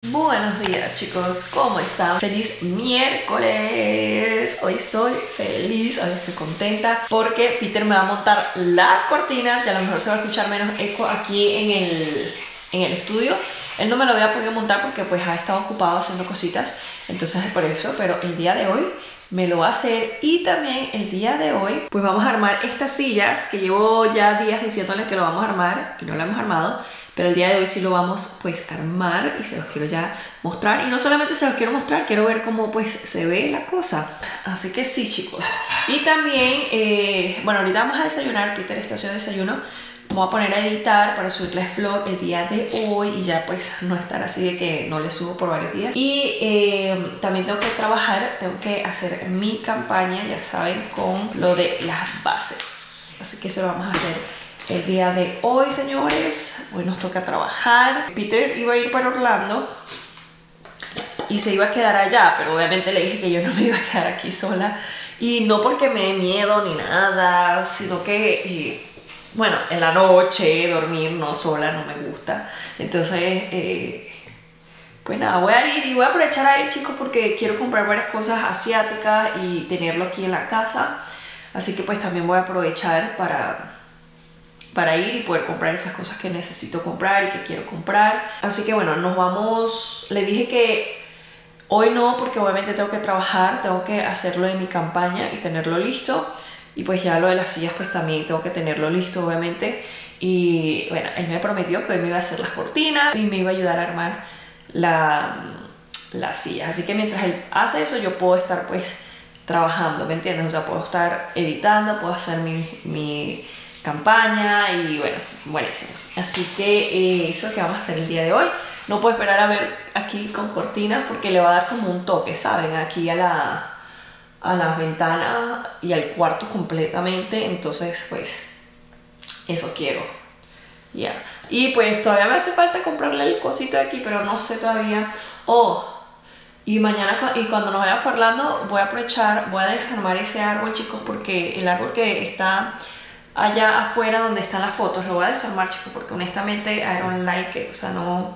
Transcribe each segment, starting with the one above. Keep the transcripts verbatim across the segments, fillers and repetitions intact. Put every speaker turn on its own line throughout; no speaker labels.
Buenos días chicos, ¿cómo están? Feliz miércoles. Hoy estoy feliz, hoy estoy contenta porque Peter me va a montar las cortinas y a lo mejor se va a escuchar menos eco aquí en el, en el estudio. Él no me lo había podido montar porque pues ha estado ocupado haciendo cositas, entonces es por eso, pero el día de hoy me lo va a hacer. Y también el día de hoy pues vamos a armar estas sillas que llevo ya días diciéndole que lo vamos a armar y no lo hemos armado. Pero el día de hoy sí lo vamos pues a armar y se los quiero ya mostrar. Y no solamente se los quiero mostrar, quiero ver cómo pues se ve la cosa. Así que sí chicos. Y también, eh, bueno, ahorita vamos a desayunar. Peter está haciendo desayuno. Me voy a poner a editar para subirles vlog el día de hoy. Y ya pues no estar así de que no le subo por varios días. Y eh, también tengo que trabajar, tengo que hacer mi campaña, ya saben, con lo de las bases. Así que eso lo vamos a hacer el día de hoy, señores. Hoy nos toca trabajar. Peter iba a ir para Orlando y se iba a quedar allá, pero obviamente le dije que yo no me iba a quedar aquí sola. Y no porque me dé miedo ni nada, sino que, y, bueno, en la noche dormir no sola no me gusta. Entonces, eh, pues nada, voy a ir y voy a aprovechar a ir, chicos, porque quiero comprar varias cosas asiáticas y tenerlo aquí en la casa. Así que pues también voy a aprovechar para... para ir y poder comprar esas cosas que necesito comprar y que quiero comprar. Así que bueno, nos vamos. Le dije que hoy no, porque obviamente tengo que trabajar, tengo que hacerlo de mi campaña y tenerlo listo. Y pues ya lo de las sillas pues también tengo que tenerlo listo, obviamente. Y bueno, él me prometió que hoy me iba a hacer las cortinas y me iba a ayudar a armar la, las sillas. Así que mientras él hace eso, yo puedo estar pues trabajando, ¿me entiendes? O sea, puedo estar editando, puedo hacer mi... mi campaña y bueno, buenísimo. Así que eh, eso es lo que vamos a hacer el día de hoy. No puedo esperar a ver aquí con cortinas porque le va a dar como un toque, ¿saben? Aquí a la a las ventanas y al cuarto completamente. Entonces pues eso quiero. Ya. Yeah. Y pues todavía me hace falta comprarle el cosito de aquí, pero no sé todavía. Oh, y mañana y cuando nos vayamos Orlando voy a aprovechar, voy a desarmar ese árbol, chicos, porque el árbol que está allá afuera donde están las fotos lo voy a desarmar, chicos, porque honestamente I don't like it. O sea, no,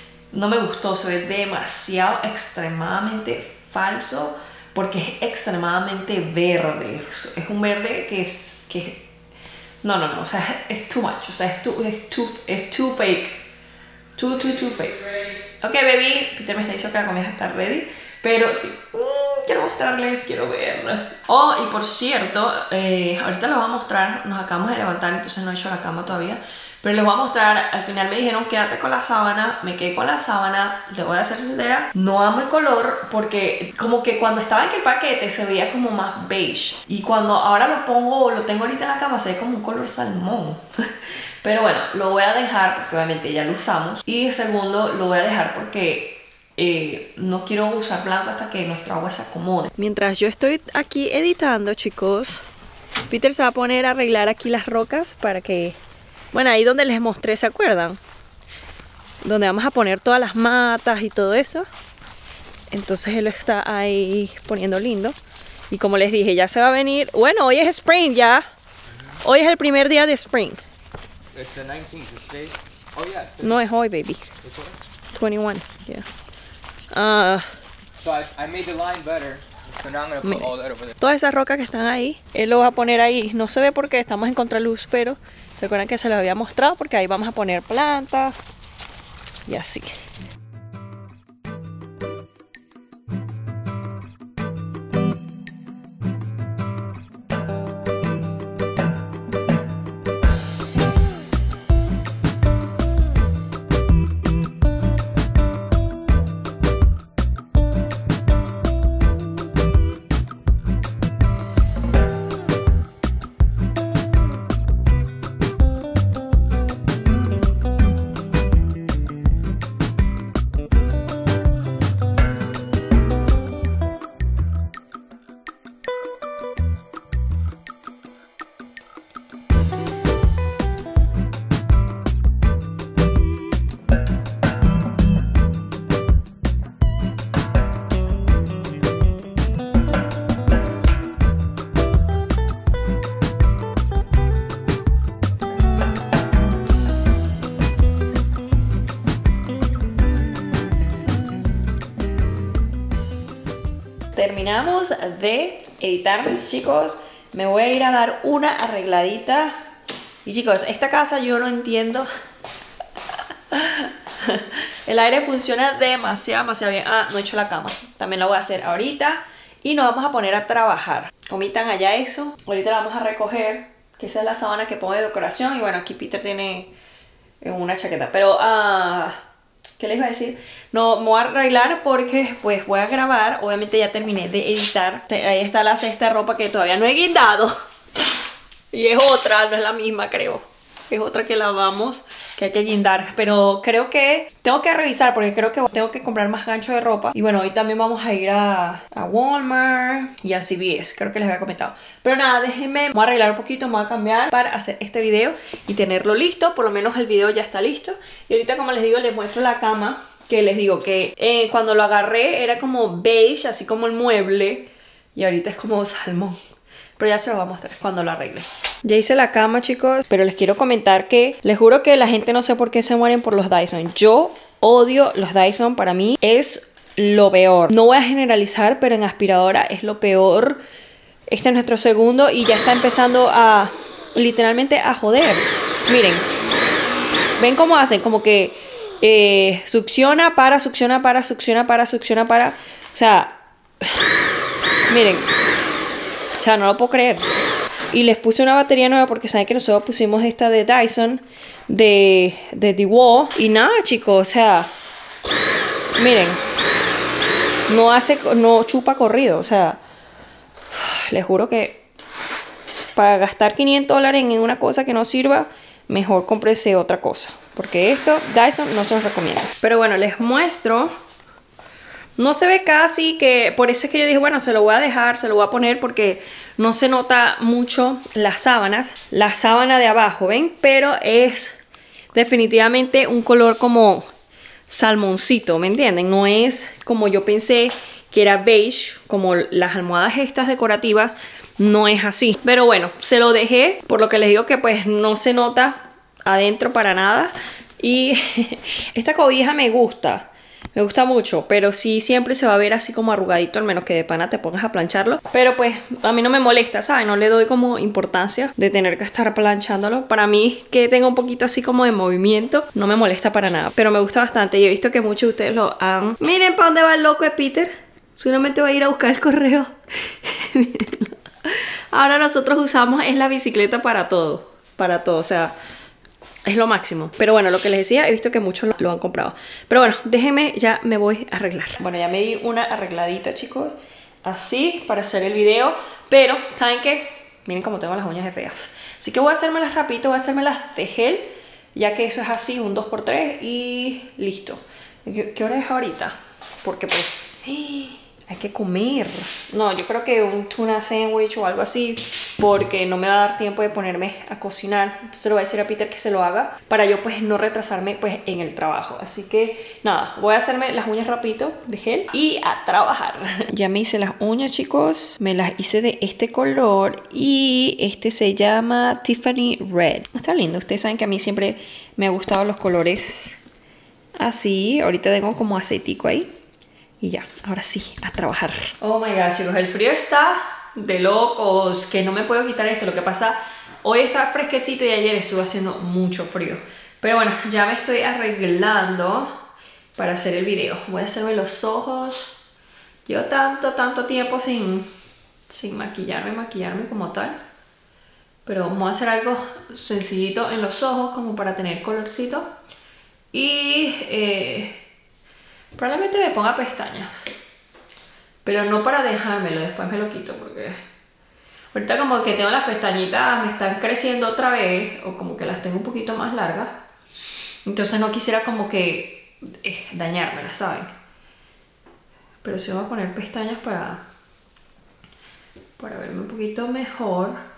no me gustó, se ve demasiado extremadamente falso porque es extremadamente verde. Es, es un verde que es que no, no, no, o sea, es too much, o sea, es too, es too, es too fake, too, too, too fake. Ok, baby, Peter me está diciendo que la comida está ready, pero sí, mm, quiero mostrarles, quiero verlas. Oh, y por cierto, eh, ahorita les voy a mostrar, nos acabamos de levantar, entonces no he hecho la cama todavía, pero les voy a mostrar, al final me dijeron quédate con la sábana, me quedé con la sábana, les voy a ser sincera, no amo el color porque como que cuando estaba en el paquete se veía como más beige, y cuando ahora lo pongo, lo tengo ahorita en la cama, se ve como un color salmón. Pero bueno, lo voy a dejar porque obviamente ya lo usamos, y segundo, lo voy a dejar porque Eh, no quiero usar blanco hasta que nuestro agua se acomode. Mientras yo estoy aquí editando, chicos, Peter se va a poner a arreglar aquí las rocas para que... Bueno, ahí donde les mostré, ¿se acuerdan? Donde vamos a poner todas las matas y todo eso. Entonces él está ahí poniendo lindo. Y como les dije, ya se va a venir... Bueno, hoy es spring ya. Hoy es el primer día de spring.
It's the nineteenth, it's today. Oh yeah.
No es hoy, baby. twenty-one, yeah. Uh,
So I, I made the line better. So now I'm gonna put all that over there.
Todas esas rocas que están ahí, él lo va a poner ahí. No se ve porque estamos en contraluz, pero se acuerdan que se los había mostrado porque ahí vamos a poner plantas y así. terminamos de editar, mis chicos. Me voy a ir a dar una arregladita. Y chicos, esta casa yo no entiendo. El aire funciona demasiado, demasiado bien. Ah, no he hecho la cama. También la voy a hacer ahorita. Y nos vamos a poner a trabajar. Omitan allá eso. Ahorita la vamos a recoger. Que esa es la sábana que pongo de decoración. Y bueno, aquí Peter tiene una chaqueta. Pero, ah... ¿qué les iba a decir? No, me voy a arreglar porque pues voy a grabar. Obviamente ya terminé de editar. Ahí está la cesta de ropa que todavía no he guindado. Y es otra, no es la misma, creo. Es otra que lavamos, que hay que guindar. Pero creo que tengo que revisar porque creo que tengo que comprar más gancho de ropa. Y bueno, hoy también vamos a ir a, a Walmart y a C V S. Creo que les había comentado. Pero nada, déjenme, me voy a arreglar un poquito, me voy a cambiar para hacer este video y tenerlo listo. Por lo menos el video ya está listo. Y ahorita, como les digo, les muestro la cama. Que les digo que eh, cuando lo agarré era como beige, así como el mueble. Y ahorita es como salmón. Pero ya se lo voy a mostrar cuando lo arregle. Ya hice la cama, chicos, pero les quiero comentar que les juro que la gente no sé por qué se mueren por los Dyson. Yo odio los Dyson, para mí es lo peor. No voy a generalizar, pero en aspiradora es lo peor. Este es nuestro segundo y ya está empezando a, literalmente, a joder. Miren, ven cómo hacen, como que eh, succiona, para, succiona, para, succiona, para, succiona, para. O sea, miren. O sea, no lo puedo creer. Y les puse una batería nueva porque saben que nosotros pusimos esta de Dyson de, de DeWalt. Y nada, chicos, o sea, miren, no hace, no chupa corrido. O sea, les juro que para gastar quinientos dólares en una cosa que no sirva, mejor cómprese otra cosa. Porque esto, Dyson, no se los recomiendo. Pero bueno, les muestro. No se ve casi, que por eso es que yo dije, bueno, se lo voy a dejar, se lo voy a poner porque no se nota mucho las sábanas. La sábana de abajo, ¿ven? Pero es definitivamente un color como salmoncito, ¿me entienden? No es como yo pensé que era beige, como las almohadas estas decorativas, no es así. Pero bueno, se lo dejé, por lo que les digo que pues no se nota adentro para nada. Y esta cobija me gusta. Me gusta mucho, pero sí siempre se va a ver así como arrugadito, al menos que de pana te pongas a plancharlo. Pero pues a mí no me molesta, ¿sabes? No le doy como importancia de tener que estar planchándolo. Para mí que tenga un poquito así como de movimiento, no me molesta para nada. Pero me gusta bastante y he visto que muchos de ustedes lo han... Miren para dónde va el loco de Peter. Seguramente va a ir a buscar el correo. Ahora nosotros usamos es la bicicleta para todo. Para todo, o sea... es lo máximo. Pero bueno, lo que les decía, he visto que muchos lo han comprado. Pero bueno, déjenme, ya me voy a arreglar. Bueno, ya me di una arregladita, chicos. Así, para hacer el video. Pero, ¿saben qué? Miren cómo tengo las uñas de feas. Así que voy a hacérmelas rapidito, voy a hacérmelas de gel. Ya que eso es así, un dos por tres y listo. ¿Qué, qué hora es ahorita? Porque pues... hay que comer. No, yo creo que un tuna sandwich o algo así, porque no me va a dar tiempo de ponerme a cocinar. Entonces le voy a decir a Peter que se lo haga para yo pues no retrasarme pues en el trabajo. Así que nada, voy a hacerme las uñas rapidito de gel y a trabajar. Ya me hice las uñas, chicos. Me las hice de este color y este se llama Tiffany Red. Está lindo. Ustedes saben que a mí siempre me han gustado los colores así. Ahorita tengo como aceitico ahí. Y ya, ahora sí, a trabajar. Oh my god, chicos, el frío está de locos, que no me puedo quitar esto. Lo que pasa, hoy está fresquecito y ayer estuvo haciendo mucho frío. Pero bueno, ya me estoy arreglando para hacer el video. Voy a hacerme los ojos. Llevo tanto, tanto tiempo sin, sin maquillarme, maquillarme como tal. Pero vamos a hacer algo sencillito en los ojos, como para tener colorcito. Y... Eh, probablemente me ponga pestañas, pero no para dejármelo, después me lo quito porque ahorita como que tengo las pestañitas, me están creciendo otra vez, o como que las tengo un poquito más largas, entonces no quisiera como que eh, dañármelas, ¿saben? Pero sí voy a poner pestañas para, para verme un poquito mejor.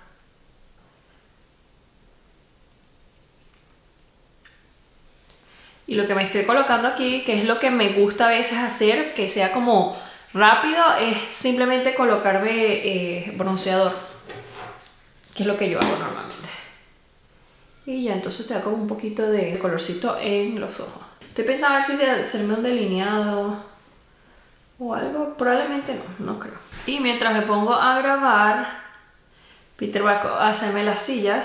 Y lo que me estoy colocando aquí, que es lo que me gusta a veces hacer, que sea como rápido, es simplemente colocarme eh, bronceador. Que es lo que yo hago normalmente. Y ya entonces te da como un poquito de colorcito en los ojos. Estoy pensando a ver si hacerme un delineado. o algo, probablemente no, no creo. Y mientras me pongo a grabar, Peter va a hacerme las sillas,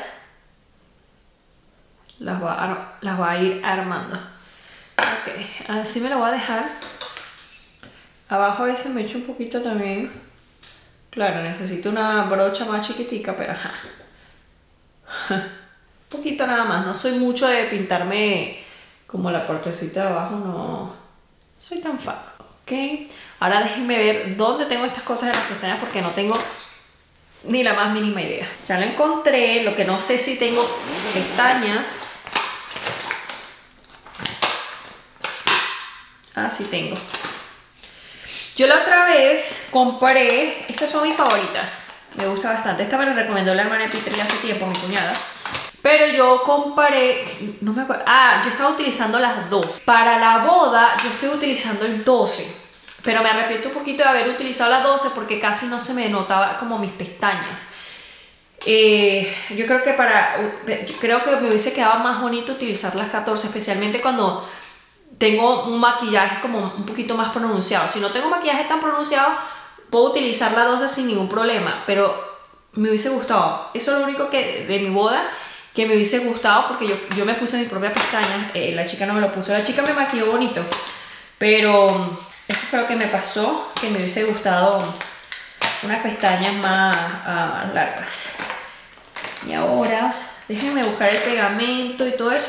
las va a, las va a ir armando. Ok, así me lo voy a dejar. Abajo a veces me echo un poquito también. Claro, necesito una brocha más chiquitica, pero ajá. Un poquito nada más, no soy mucho de pintarme como la partecita de abajo, no soy tan fan. Ok, ahora déjenme ver dónde tengo estas cosas de las pestañas porque no tengo ni la más mínima idea. Ya lo encontré, lo que no sé si tengo pestañas. Ah, sí tengo. Yo la otra vez compré, estas son mis favoritas, me gusta bastante. Esta me la recomendó la hermana de Peter hace tiempo, mi cuñada. Pero yo compré, no me acuerdo, ah, yo estaba utilizando las dos. Para la boda yo estoy utilizando el doce. Pero me arrepiento un poquito de haber utilizado las doce porque casi no se me notaba como mis pestañas. Eh, yo creo que para, yo creo que me hubiese quedado más bonito utilizar las catorce, especialmente cuando tengo un maquillaje como un poquito más pronunciado. Si no tengo maquillaje tan pronunciado, puedo utilizar la doce sin ningún problema, pero me hubiese gustado. Eso es lo único que de mi boda que me hubiese gustado, porque yo, yo me puse mis propias pestañas. Eh, la chica no me lo puso, la chica me maquilló bonito, pero eso fue lo que me pasó, que me hubiese gustado unas pestañas más uh, largas. Y ahora déjenme buscar el pegamento y todo eso.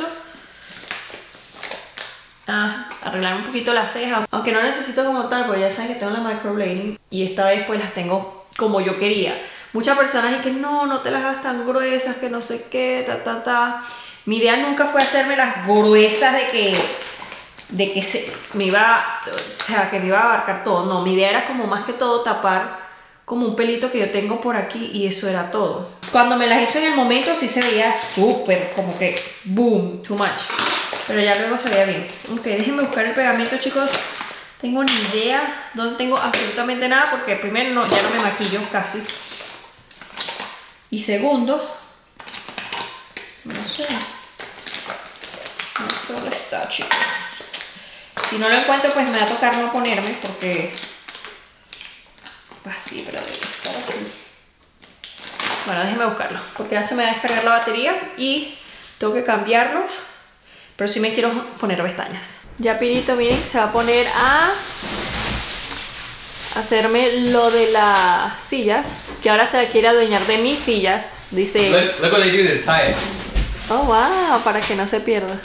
Ah, arreglar un poquito las cejas, aunque no necesito como tal, porque ya saben que tengo la microblading y esta vez pues las tengo como yo quería. Muchas personas dicen que no, no te las hagas tan gruesas, que no sé qué, ta ta ta. Mi idea nunca fue hacerme las gruesas de que de que se, me iba, o sea, que me iba a abarcar todo. No, mi idea era como más que todo tapar como un pelito que yo tengo por aquí y eso era todo. Cuando me las hizo en el momento sí se veía súper como que boom, too much. Pero ya luego se veía bien. Ok, déjenme buscar el pegamento, chicos. Tengo ni idea, no tengo absolutamente nada porque primero no, ya no me maquillo casi. Y segundo, no sé. No sé dónde está, chicos. Si no lo encuentro, pues me va a tocar no ponerme porque... así, pero debe estar aquí. Bueno, déjenme buscarlo porque ya se me va a descargar la batería y tengo que cambiarlos. Pero sí me quiero poner pestañas. Ya Pirito, miren, se va a poner a hacerme lo de las sillas, que ahora se quiere adueñar de mis sillas. Dice...
Look, look what they do to tie it.
Oh, wow, para que no se pierda.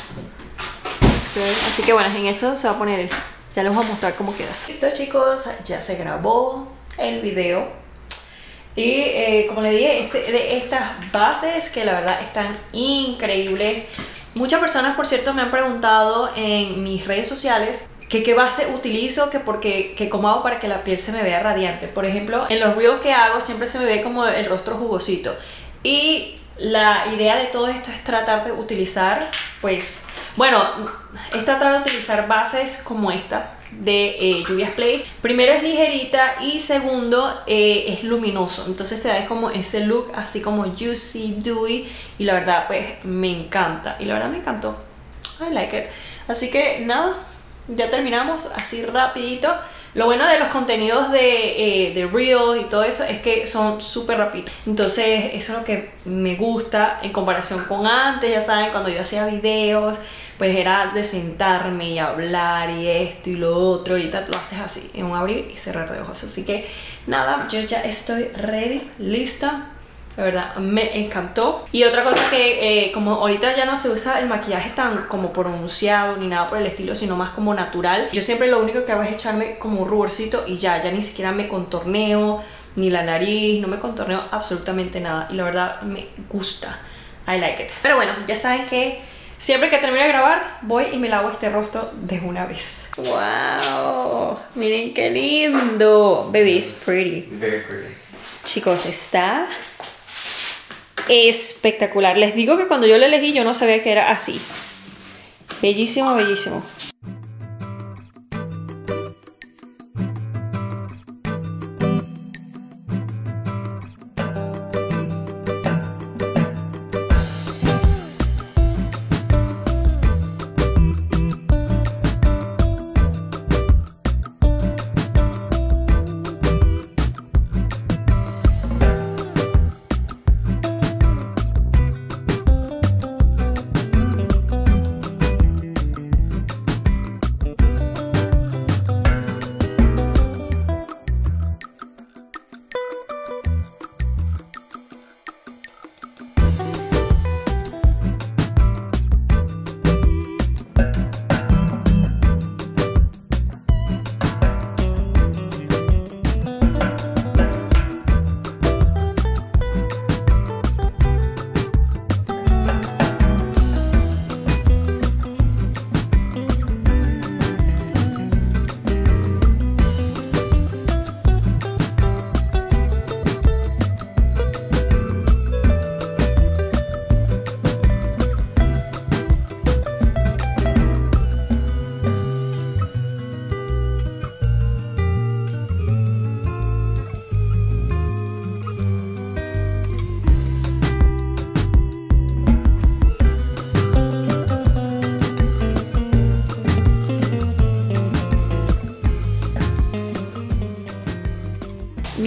Así que bueno, en eso se va a poner él. Ya les voy a mostrar cómo queda. Listo, chicos, ya se grabó el video. Y eh, como les dije, este, de estas bases que la verdad están increíbles. Muchas personas, por cierto, me han preguntado en mis redes sociales que qué base utilizo, que porque que cómo hago para que la piel se me vea radiante. Por ejemplo, en los reels que hago siempre se me ve como el rostro jugosito. Y la idea de todo esto es tratar de utilizar, pues, bueno, es tratar de utilizar bases como esta de eh, Juvia's Place. Primero es ligerita y segundo eh, es luminoso, entonces te da como ese look así como juicy, dewy, y la verdad pues me encanta, y la verdad me encantó, I like it. Así que nada, ya terminamos así rapidito. Lo bueno de los contenidos de, eh, de Reels y todo eso es que son súper rápidos. Entonces eso es lo que me gusta en comparación con antes. Ya saben, cuando yo hacía videos, pues era de sentarme y hablar y esto y lo otro. Ahorita lo haces así, en un abrir y cerrar de ojos. Así que nada, yo ya estoy ready, lista. La verdad, me encantó. Y otra cosa que, eh, como ahorita ya no se usa el maquillaje tan como pronunciado ni nada por el estilo, sino más como natural, yo siempre lo único que hago es echarme como un ruborcito y ya, ya ni siquiera me contorneo, ni la nariz, no me contorneo absolutamente nada. Y la verdad, me gusta. I like it. Pero bueno, ya saben que siempre que termine de grabar, voy y me lavo este rostro de una vez. ¡Wow! Miren qué lindo. Baby, it's pretty.
Very pretty.
Chicos, está espectacular. Les digo que cuando yo lo elegí yo no sabía que era así. Bellísimo, bellísimo.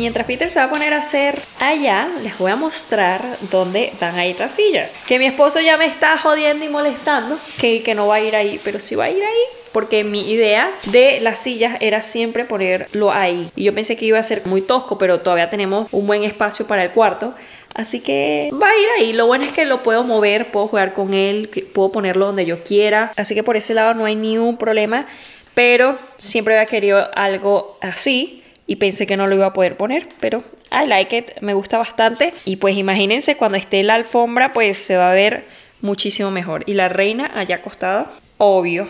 Mientras Peter se va a poner a hacer allá, les voy a mostrar dónde van a ir las sillas. Que mi esposo ya me está jodiendo y molestando que, que no va a ir ahí, pero sí va a ir ahí. Porque mi idea de las sillas era siempre ponerlo ahí. Y yo pensé que iba a ser muy tosco, pero todavía tenemos un buen espacio para el cuarto. Así que va a ir ahí. Lo bueno es que lo puedo mover, puedo jugar con él, puedo ponerlo donde yo quiera. Así que por ese lado no hay ni un problema. Pero siempre había querido algo así y pensé que no lo iba a poder poner. Pero I like it, me gusta bastante. Y pues imagínense cuando esté la alfombra, pues se va a ver muchísimo mejor. Y la reina allá acostada, obvio.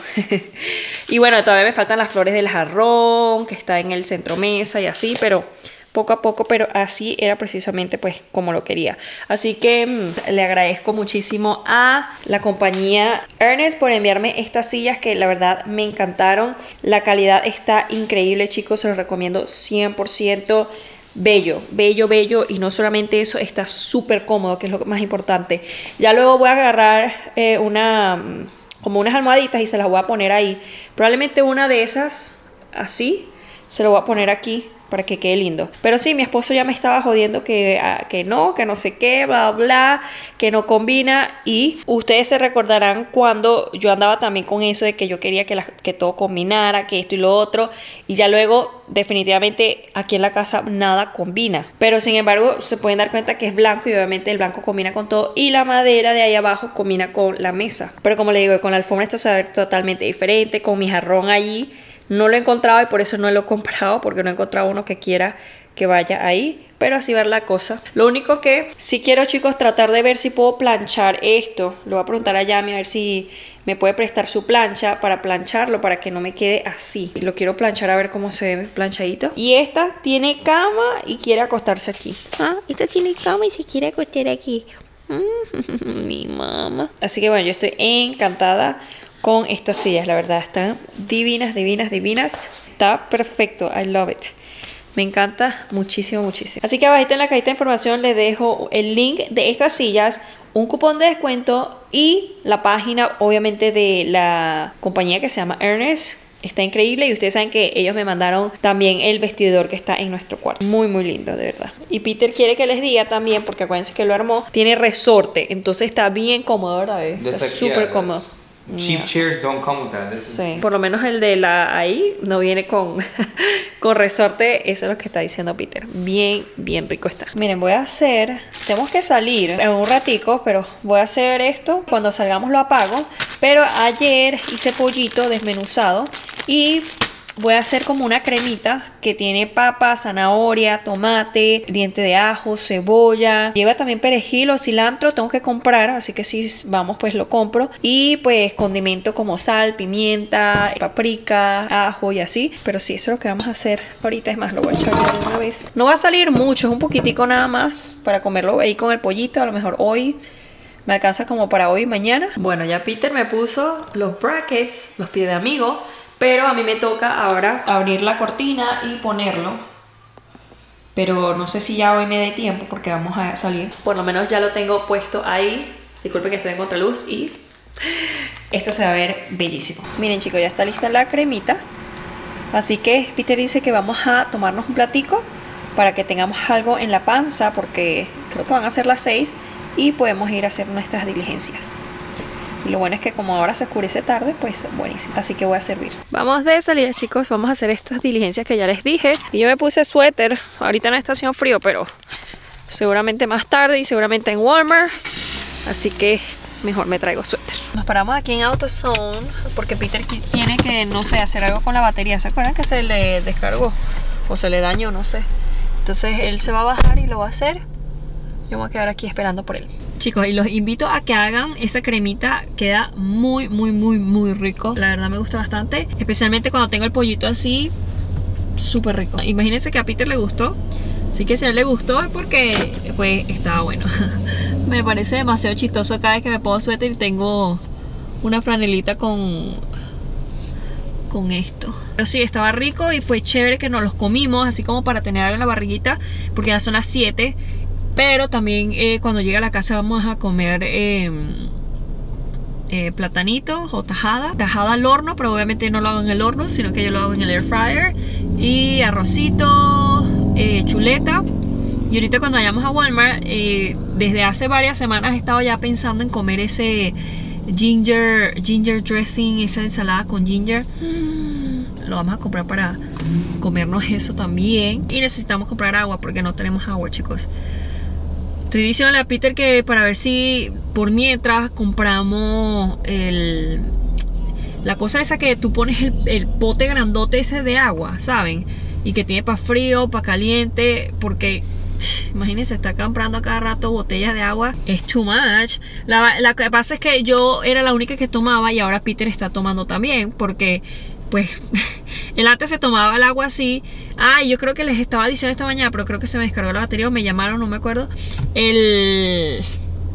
Y bueno, todavía me faltan las flores del jarrón que está en el centro mesa y así, pero poco a poco, pero así era precisamente pues como lo quería. Así que mmm, le agradezco muchísimo a la compañía Ernest por enviarme estas sillas que la verdad me encantaron. La calidad está increíble, chicos, se los recomiendo cien por ciento. Bello, bello, bello. Y no solamente eso, está súper cómodo, que es lo más importante. Ya luego voy a agarrar eh, una... como unas almohaditas y se las voy a poner ahí. Probablemente una de esas, así, se lo voy a poner aquí para que quede lindo. Pero sí, mi esposo ya me estaba jodiendo que, uh, que no, que no sé qué, bla, bla, que no combina. Y ustedes se recordarán cuando yo andaba también con eso de que yo quería que, la, que todo combinara, que esto y lo otro. Y ya luego, definitivamente, aquí en la casa nada combina. Pero sin embargo, se pueden dar cuenta que es blanco y obviamente el blanco combina con todo. Y la madera de ahí abajo combina con la mesa. Pero como le digo, con la alfombra esto se va a ver totalmente diferente. Con mi jarrón allí no lo he encontrado y por eso no lo he comprado, porque no he encontrado uno que quiera que vaya ahí, pero así ver la cosa. Lo único que sí quiero, chicos, tratar de ver si puedo planchar esto. Le voy a preguntar a Yami a ver si me puede prestar su plancha para plancharlo, para que no me quede así. Lo quiero planchar a ver cómo se ve planchadito. Y esta tiene cama y quiere acostarse aquí. Ah, esta tiene cama y se quiere acostar aquí. Mm, mi mamá. Así que bueno, yo estoy encantada con estas sillas, la verdad, están divinas, divinas, divinas. Está perfecto, I love it. Me encanta muchísimo, muchísimo. Así que abajito en la cajita de información les dejo el link de estas sillas, un cupón de descuento y la página, obviamente, de la compañía que se llama Ernest. Está increíble y ustedes saben que ellos me mandaron también el vestidor que está en nuestro cuarto. Muy, muy lindo, de verdad. Y Peter quiere que les diga también, porque acuérdense que lo armó, tiene resorte, entonces está bien cómodo, ¿verdad? Está súper cómodo.
Cheap yeah. chairs don't come with that. This
sí. Por lo menos el de la ahí no viene con, con resorte. Eso es lo que está diciendo Peter. Bien, bien rico está. Miren, voy a hacer... Tenemos que salir en un ratico, pero voy a hacer esto. Cuando salgamos lo apago. Pero ayer hice pollito desmenuzado y voy a hacer como una cremita que tiene papa, zanahoria, tomate, diente de ajo, cebolla. Lleva también perejil o cilantro, tengo que comprar, así que si vamos pues lo compro. Y pues condimento como sal, pimienta, paprika, ajo y así. Pero sí, eso es lo que vamos a hacer ahorita. Es más, lo voy a echar ya de una vez. No va a salir mucho, es un poquitico nada más para comerlo ahí con el pollito. A lo mejor hoy me alcanza como para hoy y mañana. Bueno, ya Peter me puso los brackets, los pies de amigo. Pero a mí me toca ahora abrir la cortina y ponerlo. Pero no sé si ya hoy me dé tiempo porque vamos a salir. Por lo menos ya lo tengo puesto ahí. Disculpen que estoy en contraluz y esto se va a ver bellísimo. Miren, chicos, ya está lista la cremita. Así que Peter dice que vamos a tomarnos un platico para que tengamos algo en la panza, porque creo que van a ser las seis y podemos ir a hacer nuestras diligencias. Y lo bueno es que como ahora se oscurece tarde, pues buenísimo. Así que voy a servir. Vamos de salida, chicos. Vamos a hacer estas diligencias que ya les dije. Y yo me puse suéter. Ahorita no está haciendo frío, pero seguramente más tarde y seguramente en Walmart. Así que mejor me traigo suéter. Nos paramos aquí en AutoZone porque Peter tiene que, no sé, hacer algo con la batería. ¿Se acuerdan que se le descargó? O se le dañó, no sé. Entonces él se va a bajar y lo va a hacer. Yo me voy a quedar aquí esperando por él. Chicos, y los invito a que hagan esa cremita. Queda muy, muy, muy, muy rico. La verdad me gusta bastante. Especialmente cuando tengo el pollito así. Súper rico. Imagínense que a Peter le gustó. Así que si a él le gustó es porque pues estaba bueno. Me parece demasiado chistoso cada vez que me pongo suéter y tengo una franelita con... con esto. Pero sí, estaba rico y fue chévere que nos los comimos. Así como para tener algo en la barriguita. Porque ya son las siete. Pero también eh, cuando llegue a la casa vamos a comer eh, eh, platanito o tajada. Tajada al horno, pero obviamente no lo hago en el horno, sino que yo lo hago en el air fryer. Y arrocito, eh, chuleta. Y ahorita cuando vayamos a Walmart, eh, desde hace varias semanas he estado ya pensando en comer ese ginger, ginger dressing, esa ensalada con ginger. Mm, lo vamos a comprar para comernos eso también. Y necesitamos comprar agua porque no tenemos agua, chicos. Estoy diciéndole a Peter que para ver si por mientras compramos el, la cosa esa que tú pones el, el pote grandote ese de agua, ¿saben? Y que tiene para frío, para caliente, porque imagínense, está comprando a cada rato botellas de agua. Es too much. La, la que pasa es que yo era la única que tomaba y ahora Peter está tomando también. Porque, pues, él antes se tomaba el agua así. Ah, yo creo que les estaba diciendo esta mañana, pero creo que se me descargó la batería o me llamaron, no me acuerdo. El,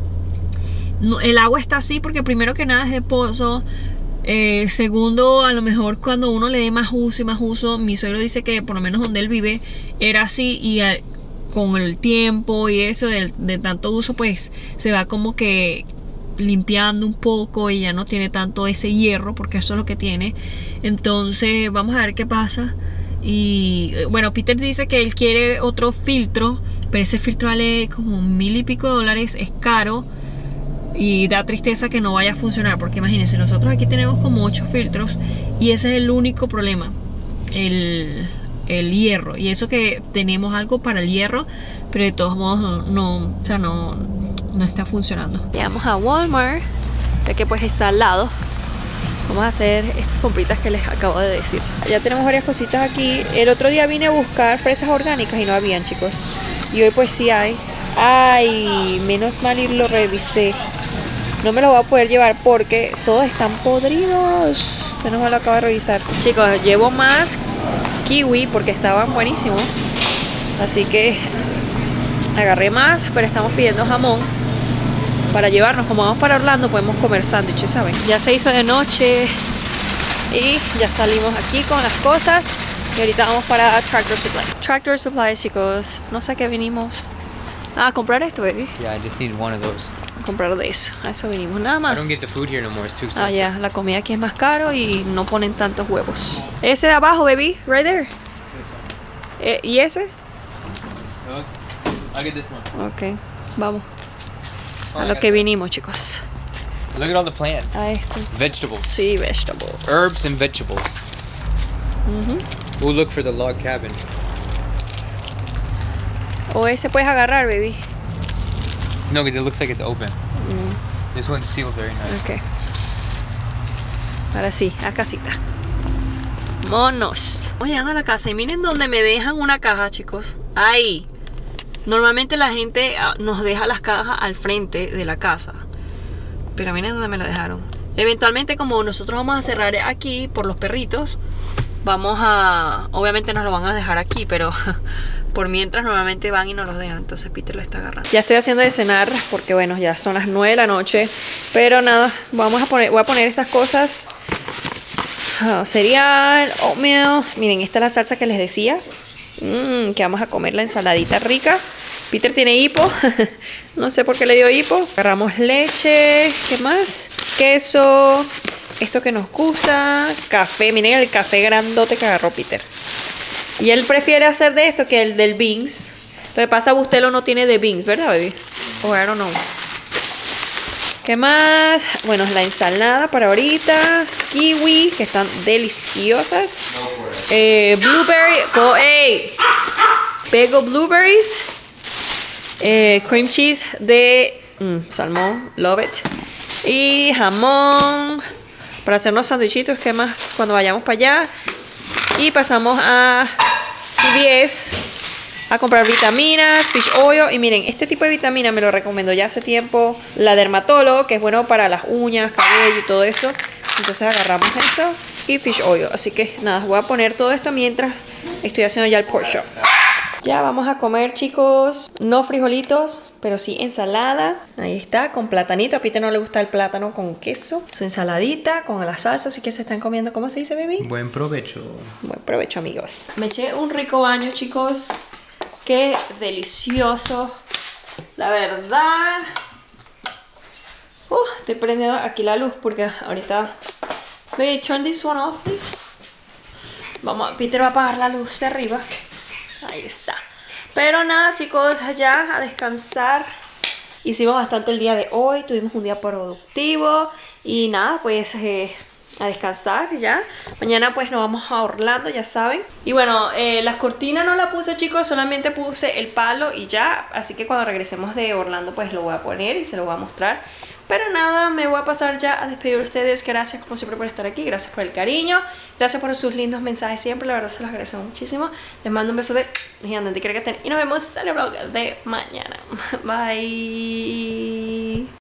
el agua está así porque primero que nada es de pozo. Eh, segundo, a lo mejor cuando uno le dé más uso y más uso, mi suegro dice que por lo menos donde él vive era así y... A, con el tiempo y eso de, de tanto uso, pues se va como que limpiando un poco y ya no tiene tanto ese hierro, porque eso es lo que tiene. Entonces vamos a ver qué pasa. Y bueno, Peter dice que él quiere otro filtro, pero ese filtro vale como mil y pico de dólares, es caro y da tristeza que no vaya a funcionar, porque imagínense, nosotros aquí tenemos como ocho filtros y ese es el único problema, el el hierro, y eso que tenemos algo para el hierro, pero de todos modos no, no, o sea, no, no está funcionando. Llegamos a Walmart, ya que pues está al lado. Vamos a hacer estas compritas que les acabo de decir. Ya tenemos varias cositas aquí. El otro día vine a buscar fresas orgánicas y no habían, chicos, y hoy pues sí hay. Ay, menos mal y lo revisé. No me lo voy a poder llevar porque todos están podridos. Yo no me lo acabo de revisar. Chicos, llevo más kiwi porque estaban buenísimos, así que agarré más, pero estamos pidiendo jamón para llevarnos. Como vamos para Orlando podemos comer sándwiches, ¿saben? Ya se hizo de noche y ya salimos aquí con las cosas y ahorita vamos para Tractor Supply. Tractor Supply, chicos, no sé qué vinimos a comprar esto, baby.
Yeah, I just need one of those.
Comprar de eso, a eso vinimos, nada más.
I don't get the food here no more, it's too expensive.
Ah, ya, la comida aquí es más caro y no ponen tantos huevos. Ese de abajo, baby, right there. Eh, ¿Y ese?
Those? I'll get this one.
Ok, vamos.
Oh,
A
I
lo
got
que
that.
vinimos, chicos.
Look at all the plants.
A esto.
Vegetables.
Sí, vegetables.
Herbs and vegetables.
Uh-huh.
We'll look for the log cabin.
O ese puedes agarrar, baby.
No, because it looks like it's open.
Mm,
This one's sealed very nice.
ok. Ahora sí, a casita. Monos. Voy llegando a la casa y miren donde me dejan una caja, chicos. Ahí. Normalmente la gente nos deja las cajas al frente de la casa, pero miren donde me la dejaron. Eventualmente, como nosotros vamos a cerrar aquí por los perritos, vamos a... Obviamente nos lo van a dejar aquí, pero por mientras normalmente van y nos los dejan. Entonces Peter lo está agarrando. Ya estoy haciendo de cenar porque bueno, ya son las nueve de la noche. Pero nada, vamos a poner, voy a poner estas cosas. Uh, cereal, oatmeal. Miren, esta es la salsa que les decía. Mmm, que vamos a comer la ensaladita rica. Peter tiene hipo. No sé por qué le dio hipo. Agarramos leche. ¿Qué más? Queso. Esto que nos gusta. Café. Miren el café grandote que agarró Peter. Y él prefiere hacer de esto que el del beans. Lo que pasa, Bustelo no tiene de beans, ¿verdad, baby? O I don't know. ¿Qué más? Bueno, la ensalada para ahorita. Kiwi, que están deliciosas. Eh, blueberry. Oh, hey. Pego blueberries. Eh, cream cheese de mm, salmón. Love it. Y jamón. Para hacernos sandwichitos. ¿Qué más? Cuando vayamos para allá. Y pasamos a C V S a comprar vitaminas, fish oil. Y miren, este tipo de vitamina me lo recomendó ya hace tiempo la dermatóloga, que es bueno para las uñas, cabello y todo eso. Entonces agarramos eso y fish oil. Así que nada, voy a poner todo esto mientras estoy haciendo ya el pork chop. Ya vamos a comer, chicos. No frijolitos, pero sí ensalada. Ahí está, con platanito. A Peter no le gusta el plátano con queso. Su ensaladita con la salsa. Así que se están comiendo. ¿Cómo se dice, baby?
Buen provecho.
Buen provecho, amigos. Me eché un rico baño, chicos. Qué delicioso. La verdad. Uh, estoy prendiendo aquí la luz porque ahorita... Baby, turn this one off, please. Vamos, Peter va a apagar la luz de arriba. Ahí está. Pero nada, chicos, ya a descansar. Hicimos bastante el día de hoy, tuvimos un día productivo y nada, pues eh, a descansar ya. Mañana pues nos vamos a Orlando, ya saben. Y bueno, eh, las cortinas no las puse, chicos, solamente puse el palo y ya. Así que cuando regresemos de Orlando pues lo voy a poner y se lo voy a mostrar. Pero nada, me voy a pasar ya a despedir de ustedes. Gracias como siempre por estar aquí, gracias por el cariño, gracias por sus lindos mensajes siempre, la verdad se los agradezco muchísimo. Les mando un beso de gigante que estén y nos vemos en el vlog de mañana. Bye.